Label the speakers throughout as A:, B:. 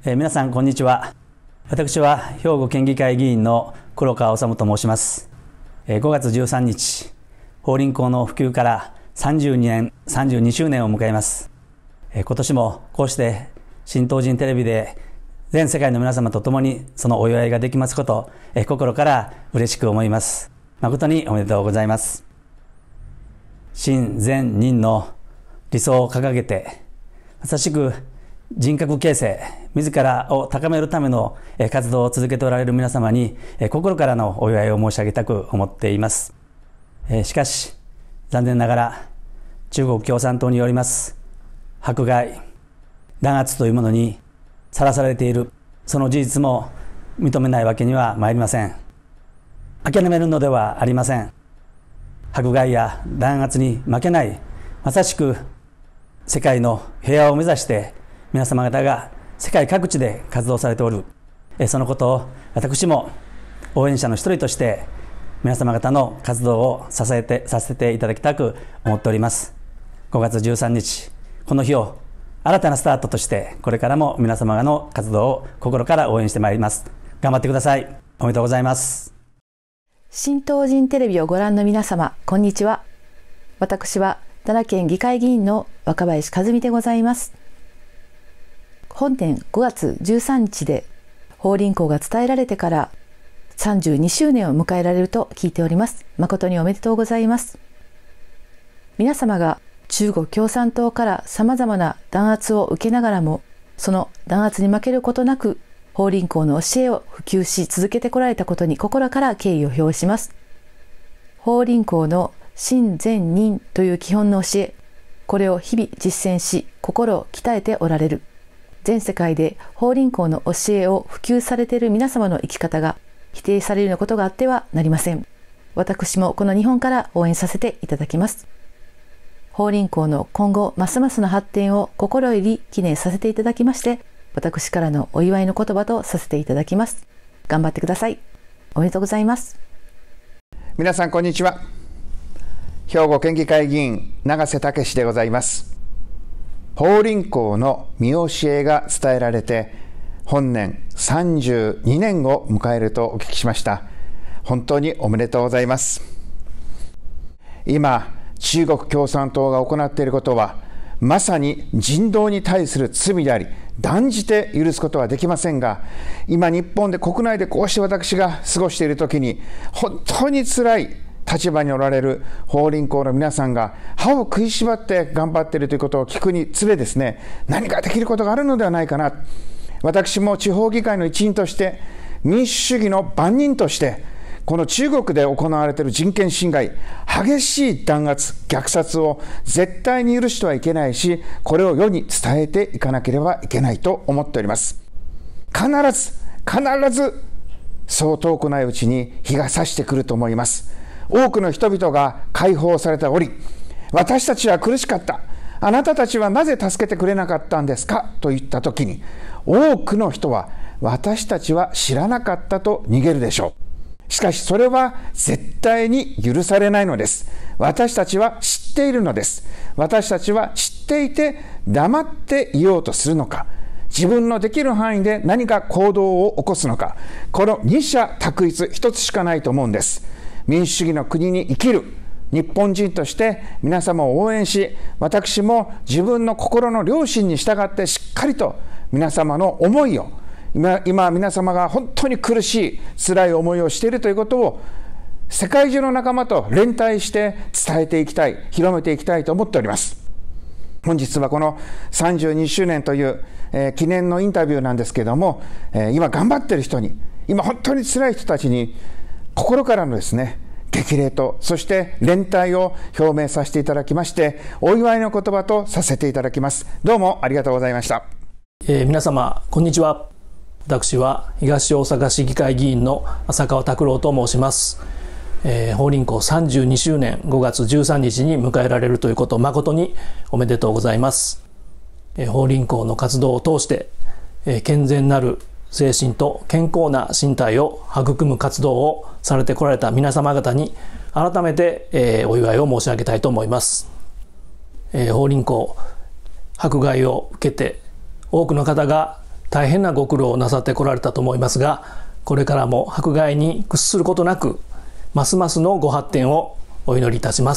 A: 皆さんこんにちは。私は兵庫県議会議員の黒川治と申します。5月13日、法輪功の普及から32周年を迎えます。今年もこうして新東人テレビで全世界の皆様と共にそのお祝いができますことを心から嬉しく思います。誠におめでとうございます。心善忍の理想を掲げて、まさしく人格形成、自らを高めるための活動を続けておられる皆様に心からのお祝いを申し上げたく思っています。しかし残念ながら中国共産党によります迫害、弾圧というものにさらされている、その事実も認めないわけには参りません。諦めるのではありません。迫害や弾圧に負けない、まさしく世界の平和を目指して皆様方が世界各地で活動されておる、そのことを私も応援者の一人として皆様方の活動をさせていただきたく思っております。5月13日、この日を新たなスタートとしてこれからも皆様の活動を心から応援してまいります。頑張ってください。おめでとうございます。
B: 新東人テレビをご覧の皆様、こんにちは。私は奈良県議会議員の若林和美でございます。本年5月13日で法輪功が伝えられてから32周年を迎えられると聞いております。誠におめでとうございます。皆様が中国共産党から様々な弾圧を受けながらも、その弾圧に負けることなく法輪功の教えを普及し続けてこられたことに心から敬意を表します。法輪功の心善忍という基本の教え、これを日々実践し心を鍛えておられる。全世界で法輪功の教えを普及されている皆様の生き方が否定されるようなことがあってはなりません。私もこの日本から応援させていただきます。法輪功の今後ますますの発展を心より祈念させていただきまして、私からのお祝いの言葉とさせていただきます。頑張ってください。おめでとうございます。
C: 皆さんこんにちは。兵庫県議会議員永瀬武でございます。法輪功の見教えが伝えられて本年32年を迎えるとお聞きしました。本当におめでとうございます。今中国共産党が行っていることはまさに人道に対する罪であり、断じて許すことはできませんが、今日本で国内でこうして私が過ごしているときに本当につらい立場におられる法輪功の皆さんが歯を食いしばって頑張っているということを聞くにつれですね、何かできることがあるのではないかな。私も地方議会の一員として民主主義の番人としてこの中国で行われている人権侵害、激しい弾圧虐殺を絶対に許してはいけないし、これを世に伝えていかなければいけないと思っております。必ずそう遠くないうちに日が差してくると思います。多くの人々が解放されており、私たちは苦しかった、あなたたちはなぜ助けてくれなかったんですかと言ったときに、多くの人は私たちは知らなかったと逃げるでしょう。しかしそれは絶対に許されないのです。私たちは知っているのです。私たちは知っていて黙っていようとするのか、自分のできる範囲で何か行動を起こすのか、この二者択一、一つしかないと思うんです。民主主義の国に生きる日本人として皆様を応援し、私も自分の心の良心に従ってしっかりと皆様の思いを、今皆様が本当に苦しい辛い思いをしているということを世界中の仲間と連帯して伝えていきたい、広めていきたいと思っております。本日はこの32周年という、記念のインタビューなんですけれども、今頑張っている人に、今本当に辛い人たちに心からのですね、激励とそして連帯を表明させていただきまして、お祝いの言葉とさせていただきます。どうもありがとうございました。
D: 皆様こんにちは。私は東大阪市議会議員の浅川拓郎と申します。法輪功32周年5月13日に迎えられるということを誠におめでとうございます。法輪功の活動を通して、健全なる精神と健康な身体を育む活動をされてこられた皆様方に改めて、お祝いを申し上げたいと思います。法輪功迫害を受けて多くの方が大変なご苦労をなさってこられたと思いますが、これからも迫害に屈することなく、ますますのご発展をお祈りいたします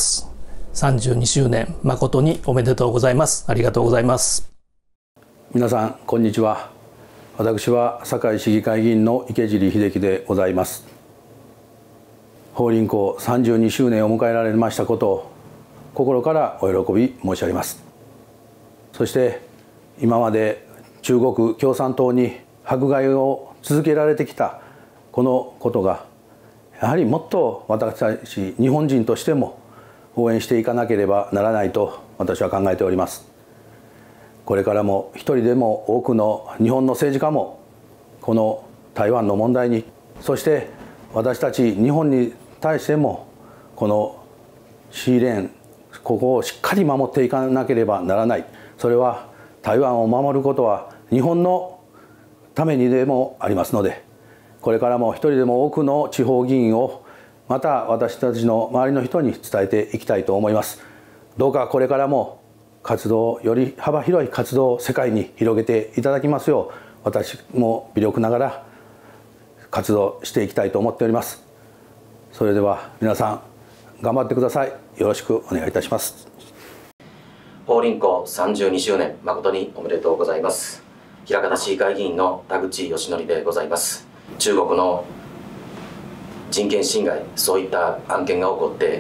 D: 。32周年誠におめでとうございます。ありがとうございます。
E: 皆さんこんにちは。私は堺市議会議員の池尻秀樹でございます。法輪功32周年を迎えられましたことを心からお喜び申し上げます。そして今まで中国共産党に迫害を続けられてきたこのことが、やはりもっと私たち日本人としても応援していかなければならないと私は考えております。これからも一人でも多くの日本の政治家もこの台湾の問題に、そして私たち日本に対してもこのシーレーン、ここをしっかり守っていかなければならない。それは台湾を守ることは日本のためにでもありますので、これからも一人でも多くの地方議員をまた私たちの周りの人に伝えていきたいと思います。どうかこれからも活動、より幅広い活動を世界に広げていただきますよう、私も微力ながら活動していきたいと思っております。それでは皆さん頑張ってください。よろしくお願いいたします。
F: 法輪功32周年誠におめでとうございます。枚方市議会議員の田口義則でございます。中国の人権侵害、そういった案件が起こって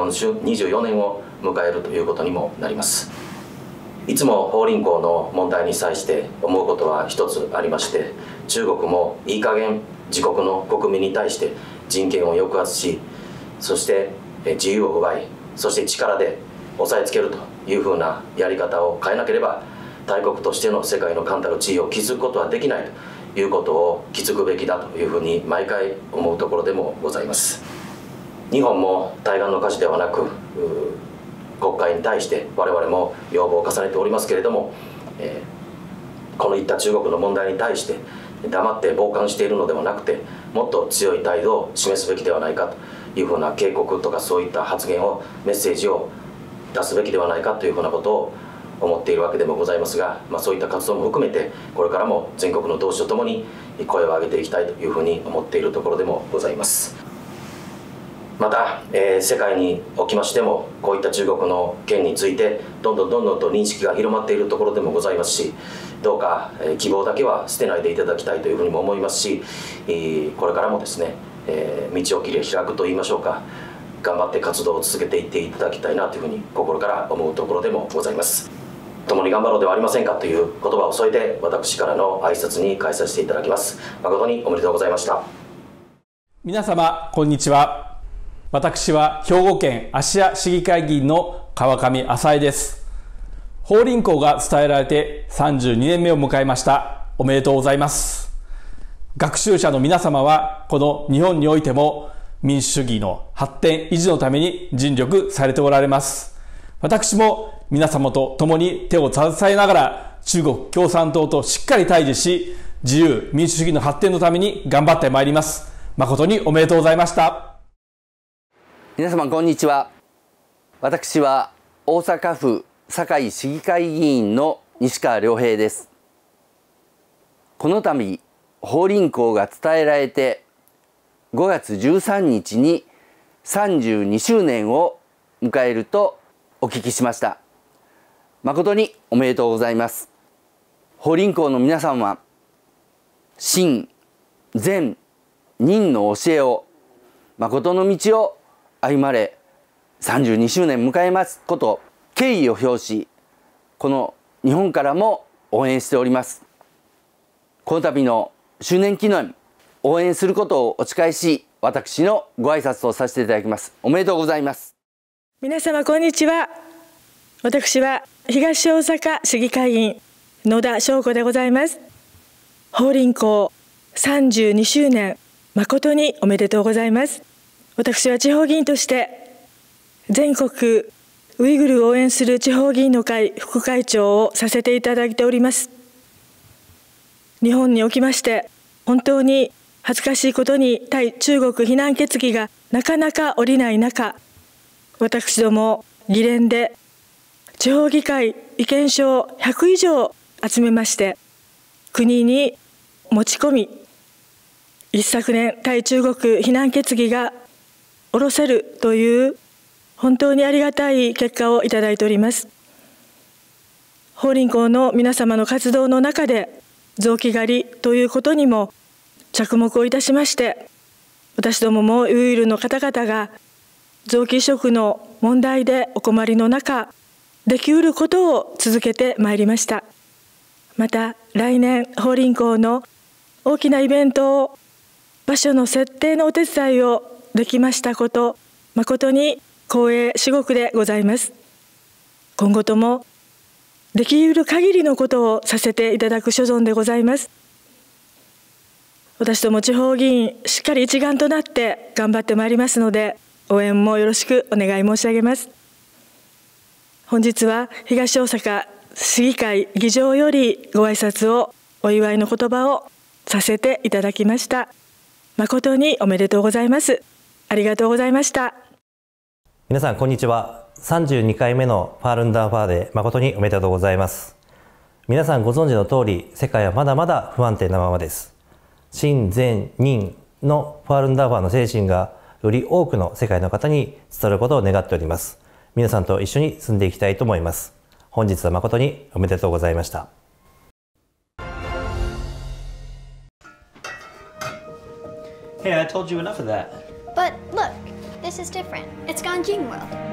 F: 24年を迎えるということにもなります。いつも法輪功の問題に際して思うことは一つありまして、中国もいい加減自国の国民に対して人権を抑圧し、そして自由を奪い、そして力で押さえつけるというふうなやり方を変えなければ、大国としての世界の冠たる地位を築くことはできないということを築くべきだというふうに毎回思うところでもございます。日本も対岸の火事ではなく、国会に対して我々も要望を重ねておりますけれども、このいった中国の問題に対して黙って傍観しているのではなくて、もっと強い態度を示すべきではないかというふうな警告とか、そういった発言を、メッセージを出すべきではないかというふうなことを思っているわけでもございますが、そういった活動も含めてこれからも全国の同志とともに声を上げていきたいというふうに思っているところでもございます。また、世界におきましてもこういった中国の件についてどんどんと認識が広まっているところでもございますし、どうか希望だけは捨てないでいただきたいというふうにも思いますし、これからもですね、道を切り開くといいましょうか、頑張って活動を続けていっていただきたいなというふうに心から思うところでもございます。共に頑張ろうではありませんかという言葉を添えて、私からの挨拶に返させていただきます。誠におめでとうございました。
G: 皆様こんにちは。私は兵庫県芦屋市議会議員の川上浅井です。法輪功が伝えられて32年目を迎えました。おめでとうございます。学習者の皆様はこの日本においても民主主義の発展維持のために尽力されておられます。私も皆様と共に手を携えながら中国共産党としっかり対峙し、自由民主主義の発展のために頑張ってまいります。誠におめでとうございました。
H: 皆様こんにちは。私は大阪府堺市議会議員の西川良平です。この度法輪功が伝えられて5月13日に32周年を迎えるとお聞きしました。誠におめでとうございます。法輪功の皆さんは真善忍の教えを、誠の道を歩まれ32周年迎えますこと敬意を表し、この日本からも応援しております。この度の周年記念応援することをお誓いし、私のご挨拶とさせていただきます。おめでとうございます。
I: 皆様こんにちは。私は東大阪市議会議員野田翔子でございます。法輪功32周年誠におめでとうございます。私は地方議員として全国ウイグルを応援する地方議員の会副会長をさせていただいております。日本におきまして本当に恥ずかしいことに対中国非難決議がなかなか下りない中、私ども議連で地方議会意見書を100以上集めまして、 国に持ち込み、一昨年対中国非難決議が下ろせるという本当にありがたい結果をいただいております。法輪功の皆様の活動の中で臓器狩りということにも着目をいたしまして、私どももウイルの方々が臓器移植の問題でお困りの中、できうることを続けてまいりました。また来年法輪功の大きなイベントを場所の設定のお手伝いをできましたこと、誠に光栄至極でございます。今後ともできうる限りのことをさせていただく所存でございます。私ども地方議員、しっかり一丸となって頑張ってまいりますので、応援もよろしくお願い申し上げます。本日は東大阪市議会議場よりご挨拶を、お祝いの言葉をさせていただきました。誠におめでとうございます。ありがとうございました。
J: 皆さんこんにちは。32回目のファールンダーファーで誠におめでとうございます。皆さんご存知の通り、世界はまだまだ不安定なままです。真善忍のファールンダーファーの精神がより多くの世界の方に伝わることを願っております。皆さんと一緒に進んでいきたいと思います。本日は誠におめでとうございました。
K: Hey, I told you enough of that.
L: But look, this is different. It's Ganjin World.